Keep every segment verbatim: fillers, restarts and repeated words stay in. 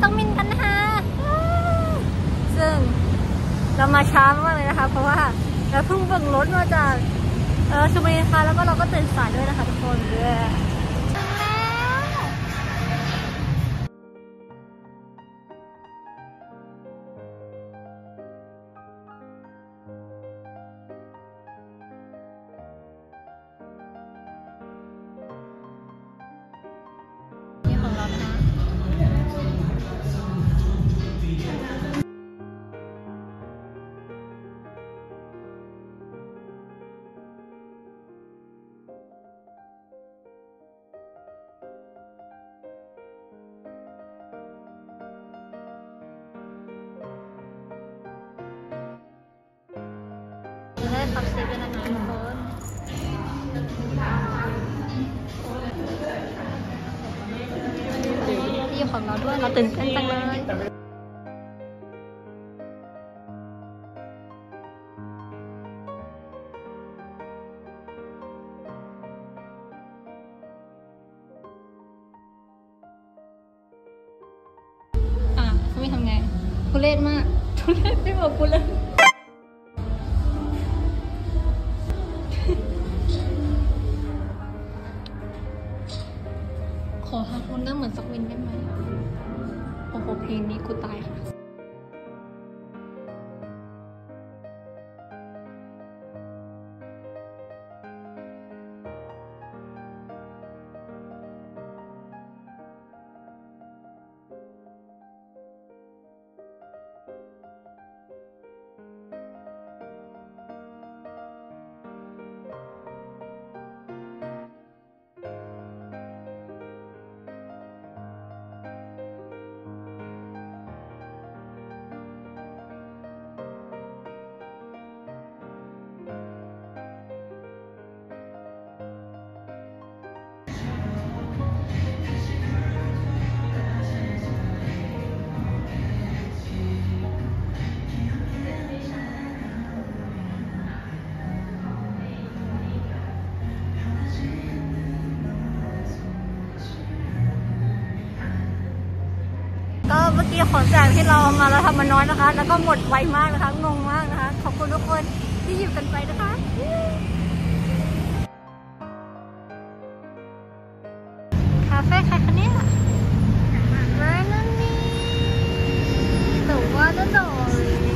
ซังมินกันนะคะซึ่งเรามาช้ามากเลยนะคะเพราะว่าเราเพิ่งเบิ่งรถมาจากเออชลบุรีค่ะแล้วก็เราก็ตื่นสายด้วยนะคะทุกคนเด้อนี่ของเรานะคะได้ฟังเสียงเป็นอะไรทุกคนที่ของเราด้วยเราตื่นเต้นจังเลยอ่ะเขาไม่ทำไงทุเรศมากทุเรศไม่บอกกูเลยขอทำคนหน้าเหมือนซักวินได้ไหมโอ้โหเพลงนี้กูตายค่ะก็เมื่อกี้ของแจกที่เรามาเราทำมาน้อยนะคะแล้วก็หมดไวมากนะคะงงมากนะคะขอบคุณทุกคนที่อยู่กันไปนะคะคาเฟ่ใครคะเนี่ยร้านนั้นนี่แต่ว่าน่าหน่อย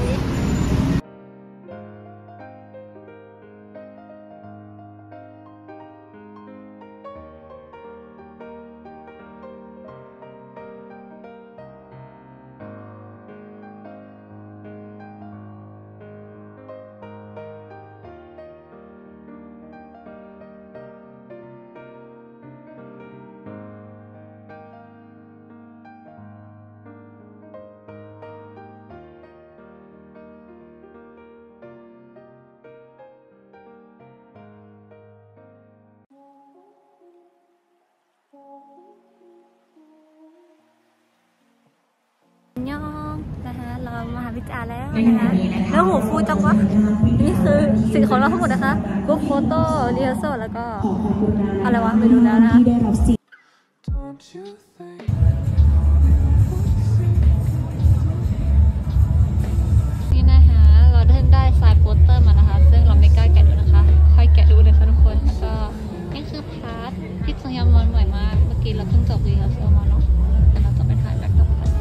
ย่องนะคะเรามาหาวิจารณ์แล้วนะคะแล้วหูฟูจังวะนี่คือสิ่งของเราทั้งหมดนะคะบุ๊กโฟโต้เรียลโซแล้วก็อะไรวะไม่รู้แล้วนะนี่นะคะเราได้ได้สายโปสเตอร์มานะคะซึ่งเราไม่กล้าแกะดูนะคะค่อยแกะดูเลยค่ะทุกคนแล้วก็นี่คือพาร์ทที่สัญญามอนใหม่มากเมื่อกี้เราเพิ่งจบเรียลโซมาเนาะแต่เราจะไปถ่ายแบ็คดรอปกัน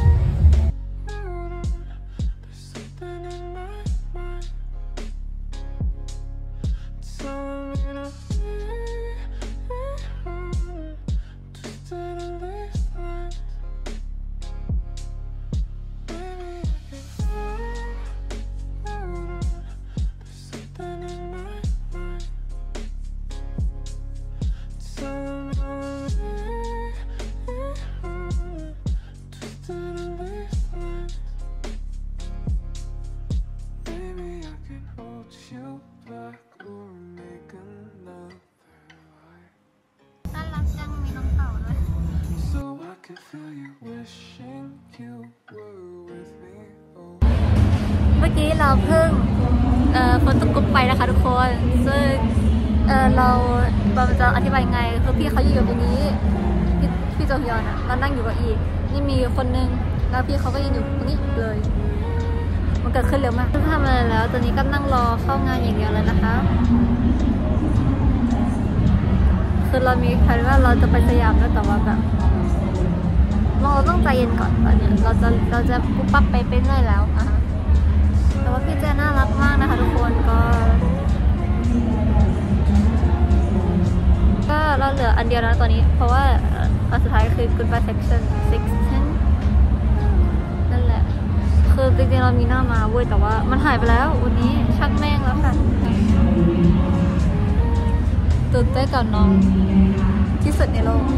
เมื่อกี้เราเพิ่งเอ่อฝนตกกุ๊บไปนะคะทุกคนซึ่งเอ่อเราเราจะอธิบายไงคือพี่เขาอยู่ตรงนี้พี่พี่จงยอนอ่ะเรานั่งอยู่กับอีกนี่มีคนนึงแล้วพี่เขาก็ยืนอยู่ตรงนี้เลยมันเกิดขึ้นเร็วมากไม่ทำอะไรแล้วตอนนี้ก็นั่งรอเข้างานอย่างเดียวเลยนะคะคือเรามีแผนว่าเราจะไปสยามแล้วแต่ว่าแบบเราต้องใจเย็นก่อนตอนนี้เราจะเราจะปุ๊บปั๊บไปไปเรื่อยแล้วอ่ะแต่ว่าพี่เจน่ารักมากนะคะทุกคนก็ก็เราเหลืออันเดียวนะตอนนี้เพราะว่าอันสุดท้ายคือ Goodbye Section สิบนั่นแหละคือจริงๆเรามีหน้ามาเว้ยแต่ว่ามันหายไปแล้ววันนี้ช่างแม่งแล้วค่ะตื่นเต้นกับน้องที่สุดในโลก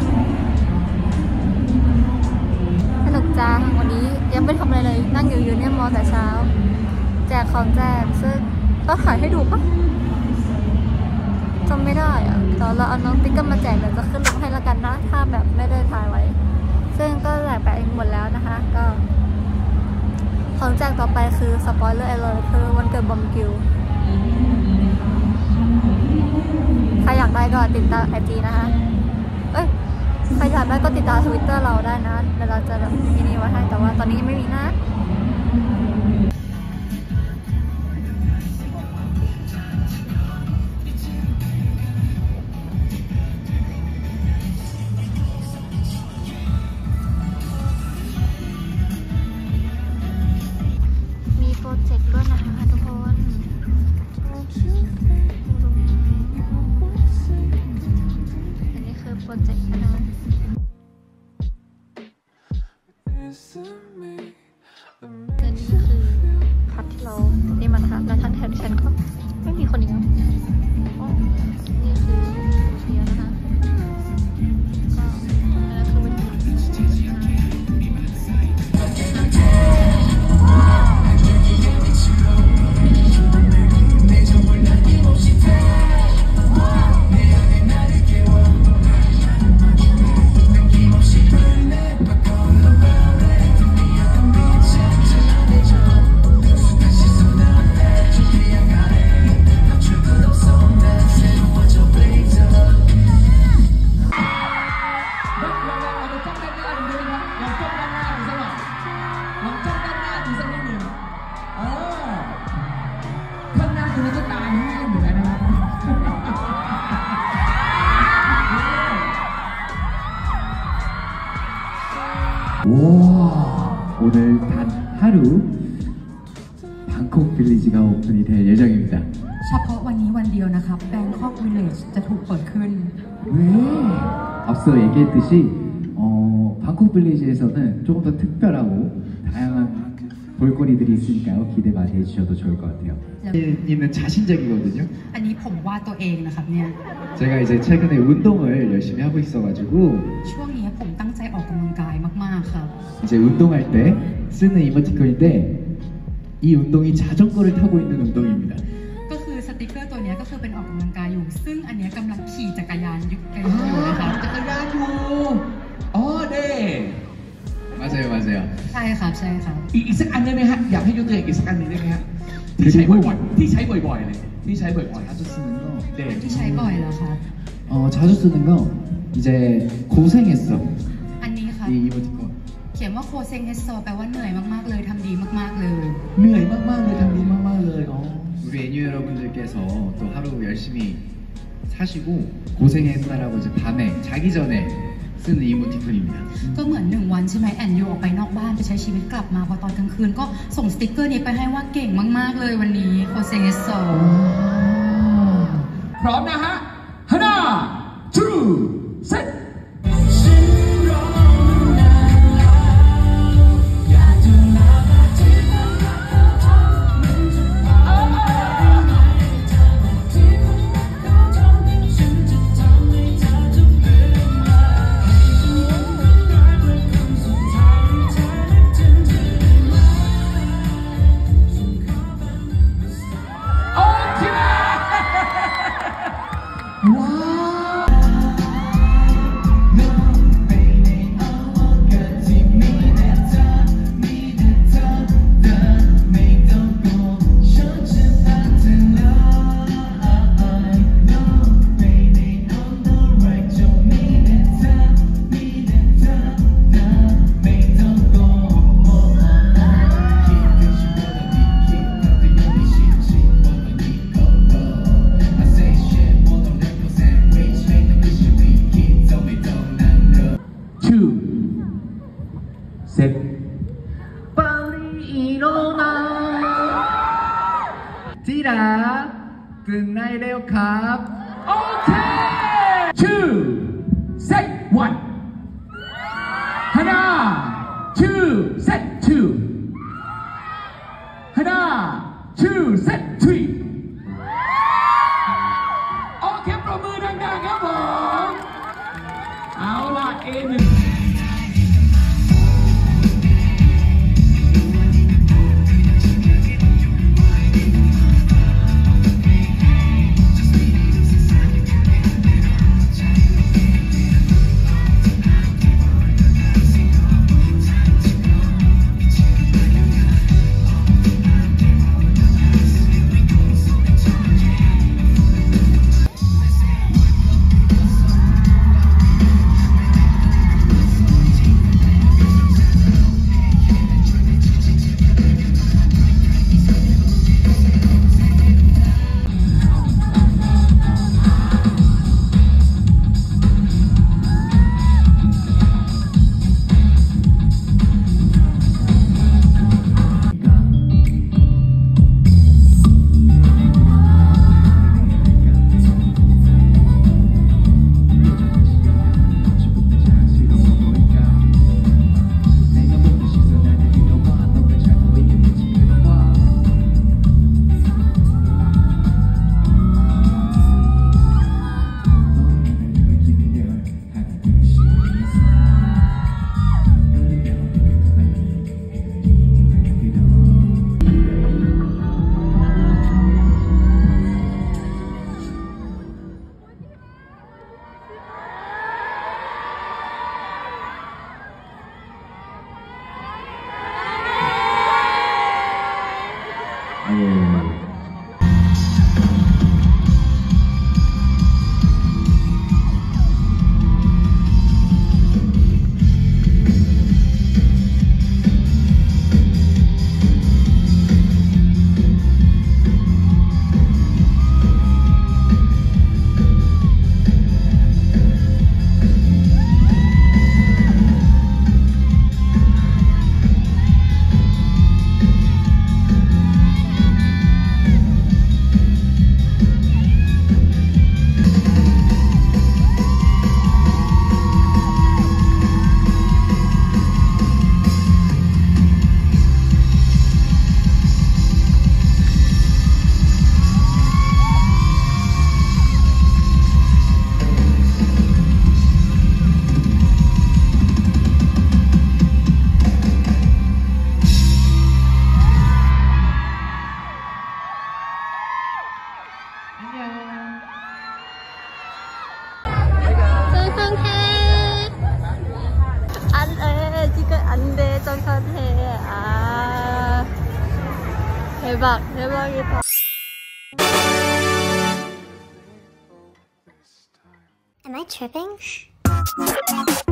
สนุกจังวันนี้ยังไม่ทำอะไรเลยนั่งอยู่อยู่เนี่ยมอแต่เช้าแจกของแจกซึ่งต้องถ่ายให้ดูปะจำไม่ได้อะเดี๋ยวเราเอาน้องติ๊กเกอร์มาแจกเดี๋ยวจะขึ้นลงให้ละกันนะถ้าแบบไม่ได้ถ่ายไว้ซึ่งก็แจกไปเองหมดแล้วนะคะก็ของแจกต่อไปคือสปอยเลอร์อะไรคือวันเกิดบอมกิวใครอยากได้ก็ติดตามไอจีนะคะเอ้ยใครอยากได้ก็ติดตามทวิตเตอร์เราได้นะเดี๋ยวเราจะแบบมินิไว้ให้แต่ว่าตอนนี้ไม่มีนะมีโปรเจกต์ด้วยนะคะทุกคนอันนี้คือโปรเจกต์นะคะและนี่ก็คือพัดที่เรานี่มันนะคะแล้วท่านแทนฉันก็ไม่มีคนอีกแล้วนี่คือเทียนะคะก็นั่นคือวันนี้ 오늘 단 하루 방콕 빌리지가 오픈이 될 예정입니다. เฉพาะวันนี้วันเดียวนะครับ Bangkok Village จะถูกเปิดขึ้น 네. 앞서 얘기했듯이 어, 방콕 빌리지에서는 조금 더 특별하고 다양한 볼거리들이 있으니까요. 기대 많이 해주셔도 좋을 것 같아요. 이는 자신적이거든요. อันนี้ผมวาดตัวเองนะครับเนี่ย 제가 이제 최근에 운동을 열심히 하고 있어가지고 ช่วงนี้ผมตั้งใจออกกำลังกายมากๆครับ 이제 운동할 때 쓰는 이모티콘인데 이 운동이 자전거를 타고 있는 운동입니다. ก็คือสติกเกอร์ตัวนี้ก็คือเป็นออกกำลังกายอยู่ซึ่งอันนี้กำลังขี่จักรยานอยู่กันอยู่นะครับจักรยานอยู่ 어, 네. 맞아요, 맞아요. ใช่ครับใช่ครับอีกอีกสักอันได้ไหมฮะอยากให้ยกตัวอย่างอีกสักอันหนึงได้ไหมฮะที่ใช้บ่อยๆที่ใช้บ่อยๆเลยที่ใช้บ่อยๆ 자주 쓰는 거. 네. ที่ใช้บ่อยแล้วครับ 어, 자주 쓰는 거 이제 고생했어. อันนี้ครับ 이 이모티콘. เขียนว่าโคเซงเฮโซแปลว่าเหนื่อยมากๆเลยทำดีมากๆเลยเหนื่อยมากๆเลยทำดีมากๆเลยอ๋อ 우리 애뉴 여러분들께서 또 하루 열심히 사시고 고생했다라고 이제 밤에 자기 전에 쓰는 이모티콘입니다. ก็เหมือนหนึ่งวันใช่ไหมแอนยูออกไปนอกบ้านไปใช้ชีวิตกลับมาพอตอนกลางคืนก็ส่งสติกเกอร์นี้ไปให้ว่าเก่งมากๆเลยวันนี้โคเซงเฮโซพร้อมนะฮะห้า two set เร็วครับโอเค two set one ฮานา two set two ฮานา two set three โอเคปรบมือดังๆครับผมเอาล่ะ เอ หนึ่ง 대박, 대박이다. Am I tripping?